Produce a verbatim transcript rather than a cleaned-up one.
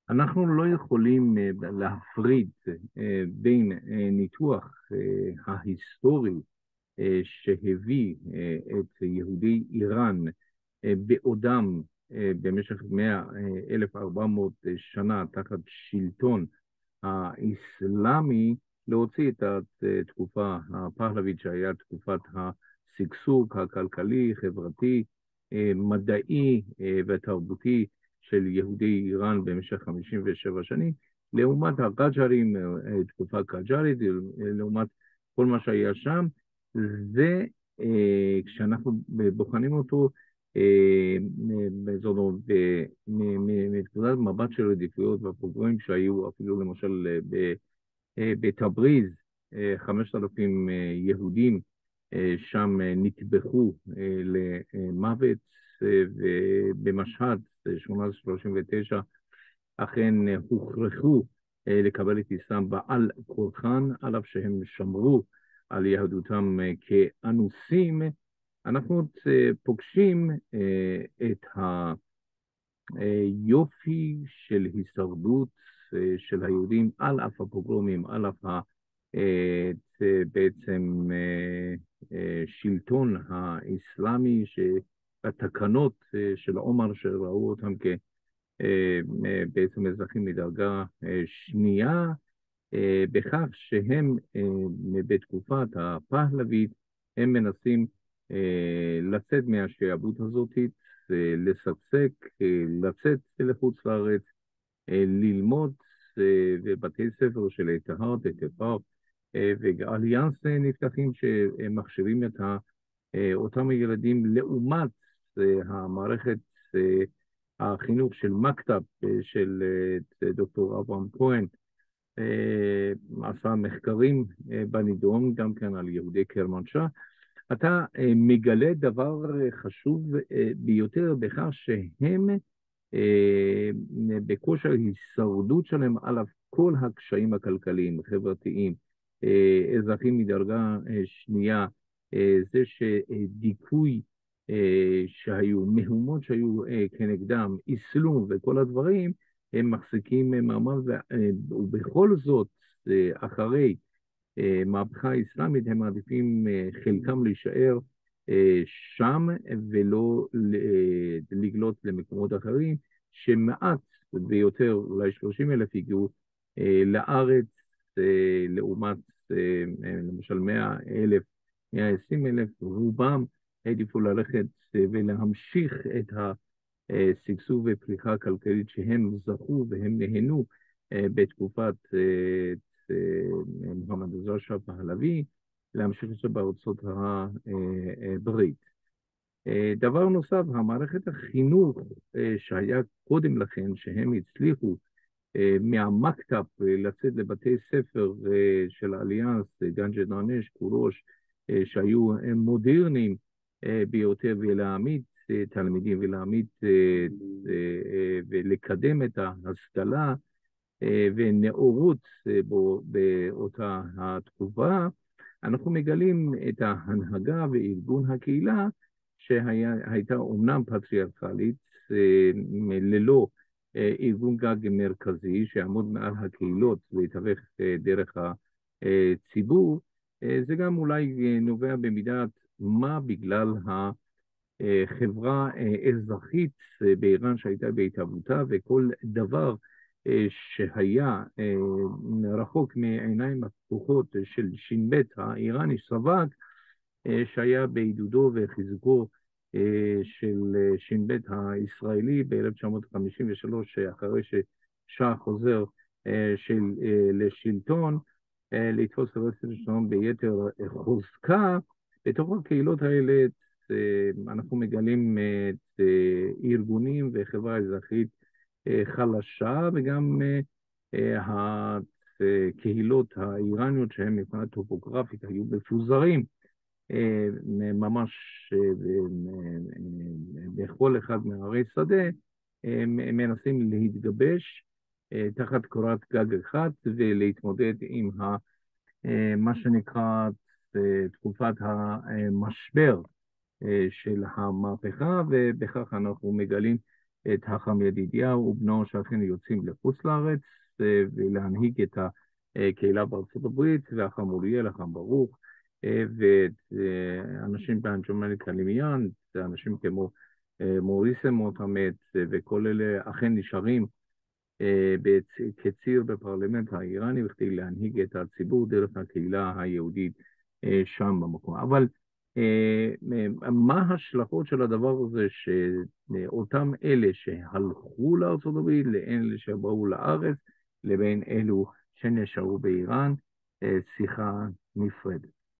אנחנו לא יכולים אה, להפריד אה, בין אה, ניתוח אה, ההיסטורי אה, שהביא אה, את יהודי איראן אה, בעודם אה, במשך מאה, אלף וארבע מאות שנה תחת שלטון האסלאמי, להוציא את התקופה הפהלווית שהיה תקופת השגשוג הכלכלי, חברתי, אה, מדעי אה, ותרבותי של יהודי איראן במשך חמישים ושבע שנים, לעומת הקאג'רים, אה, תקופה קאג'רית, לעומת כל מה שהיה שם. זה, אה, כשאנחנו בוחנים אותו, אה, זאת אומרת, מנקודת מבט של עדיפויות והפוגרומים שהיו אפילו למשל אה, ב- אה, בתבריז, אה, חמשת אלפים אה, יהודים אה, שם אה, נטבחו אה, למוות, אה, ובמשהד, אה, אלף שמונה מאות שלושים ותשע, אכן אה, הוכרחו אה, לקבל את אסלאם בעל כורחן, על אף שהם שמרו על יהדותם אה, כאנוסים. אנחנו אה, פוגשים אה, את היופי של הישרדות אה, של היהודים על אף הפוגרומים, על אף ה- אה, את, אה, בעצם אה, אה, שלטון האסלאמי, שהתקנות אה, של עומר שראו אותם כבעצם אזרחים מדרגה אה, שנייה, אה, בכך שהם אה, בתקופת הפהלווית, הם מנסים אה, לצאת מהשעבוד הזאת, אה, לשגשג, אה, לצאת לחוץ לארץ, אה, ללמוד אה, בבתי ספר של איתהר, תתפר, ואליאנס אה, נפתחים שמכשירים את ה- אה, אותם ילדים לעומת אה, המערכת אה, החינוך של מקטב, אה, של אה, דוקטור אברהם כהן, אה, עשה מחקרים אה, בנידון, גם כן על יהודי קרמנשah. אתה אה, מגלה דבר אה, חשוב אה, ביותר בכך שהם אה, בכושר ההישרדות שלהם על אף כל הקשיים הכלכליים, חברתיים, אה, אזרחים מדרגה אה, שנייה, אה, זה שדיכוי אה, שהיו, מהומות שהיו אה, כנגדם, אסלום וכל הדברים, הם מחזיקים אה, מעמד, ו- אה, ובכל זאת, אה, אחרי אה, מהפכה אסלאמית, הם מעדיפים אה, חלקם להישאר אה, שם ולא ל- אה, לגלות למקומות אחרים, שמעט ביותר, אולי שלושים אלף הגיעו אה, לארץ, אה, לעומת אה, אה, למשל מאה אלף, מאה ועשרים אלף, רובם העדיפו ללכת אה, ולהמשיך את השגשוג ופריחה הכלכלית שהם זכו והם נהנו אה, בתקופת אה, אה, מוחמד עזרא שאה פהלווי, להמשיך את זה בארצות הברית. אה, דבר נוסף, המערכת החינוך אה, שהיה קודם לכן, שהם הצליחו אה, מהמקטב אה, לצאת לבתי ספר אה, של האליאנס, אה, גנג'ה דרנש, קורוש, אה, שהיו אה, מודרניים אה, ביותר, ולהעמיד אה, תלמידים ולהעמיד אה, אה, אה, ולקדם את ההשכלה אה, ונאורות אה, בו- באותה התקופה, אנחנו מגלים את ההנהגה וארגון הקהילה שהייתה אומנם פטריארכלית, אה, ללא אה, ארגון גג מרכזי שיעמוד מעל הקהילות ויתווך אה, דרך הציבור. אה, זה גם אולי אה, נובע במידת מה בגלל החברה אה, אזרחית אה, באיראן שהייתה בהתהוותה, וכל דבר אה, שהיה אה, רחוק מעיניים הפקוחות של ש"ב האיראני סווג, אה, שהיה בעידודו וחיזוקו אה, של אה, ש"ב הישראלי ב-אלף תשע מאות חמישים ושלוש, אחרי ששאה חוזר אה, של, אה, לשלטון, אה, לתפוס את רשת השלטון ביתר אה, חוזקה. בתוך הקהילות האלה אה, אנחנו מגלים את אה, ארגונים וחברה אזרחית אה, חלשה, וגם אה, אה, הקהילות האיראניות שהן מבחינה טופוגרפית היו מפוזרים אה, ממש אה, אה, בכל אחד מערי שדה, הם מנסים להתגבש אה, תחת קורת גג אחת ולהתמודד עם ה, אה, מה שנקרא אה, תקופת המשבר אה, של המהפכה, ובכך אנחנו מגלים את חכם ידידיה ובנו שאכן יוצאים לחוץ לארץ ולהנהיג את הקהילה בארצות הברית, והחם אוריאל, החם ברוך, ואנשים באנג'ומנית קלימיאן, אנשים כמו מוריסם מוטמט, וכל אלה אכן נשארים כציר בפרלמנט האיראני וכדי להנהיג את הציבור דרך הקהילה היהודית שם במקום. אבל מה ההשלכות של הדבר הזה שאותם אלה שהלכו לארצות הברית, לאלה שבאו לארץ, לבין אלו שנשארו באיראן, שיחה נפרדת.